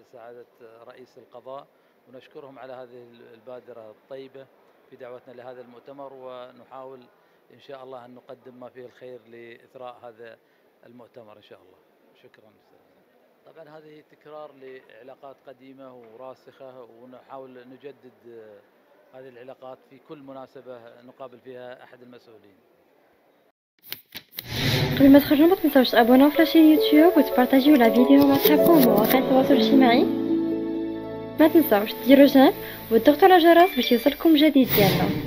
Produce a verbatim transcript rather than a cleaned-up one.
سعادة رئيس القضاء، ونشكرهم على هذه البادرة الطيبة في دعوتنا لهذا المؤتمر، ونحاول إن شاء الله أن نقدم ما فيه الخير لإثراء هذا المؤتمر إن شاء الله. شكرا أستاذ. طبعا هذه تكرار لعلاقات قديمة وراسخة، ونحاول نجدد هذه العلاقات في كل مناسبة نقابل فيها أحد المسؤولين. قبل ما تخرجوا ما تنساوش تابوناو في لاشين يوتيوب وتبارطاجيو لا فيديو مع صحابكم ومواقع التواصل الاجتماعي. ما تنساوش ديروا جيم وتضغطوا على الجرس باش يوصلكم جديد ديالنا.